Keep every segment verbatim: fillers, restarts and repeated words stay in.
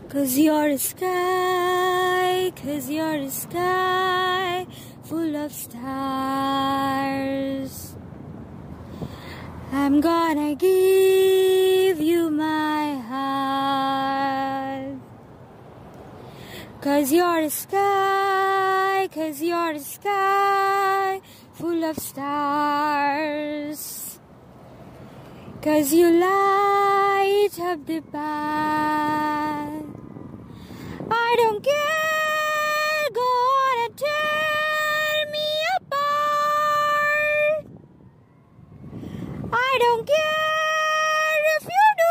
'Cause you're a sky, 'cause you're a sky full of stars. I'm gonna give you my heart. 'Cause you're a sky, 'cause you're a sky full of stars. 'Cause you light up the path. I don't care, go on and tear me apart. I don't care if you do.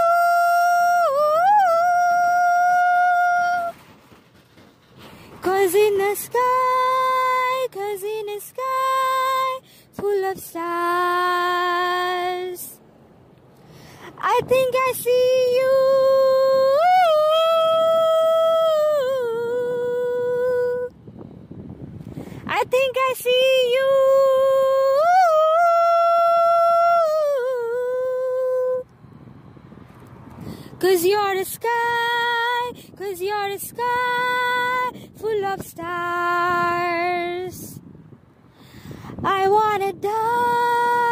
'Cause in the sky, 'cause in the sky full of stars, I think I see you. I think I see you. 'Cause you're the sky, 'cause you're the sky full of stars. I wanna die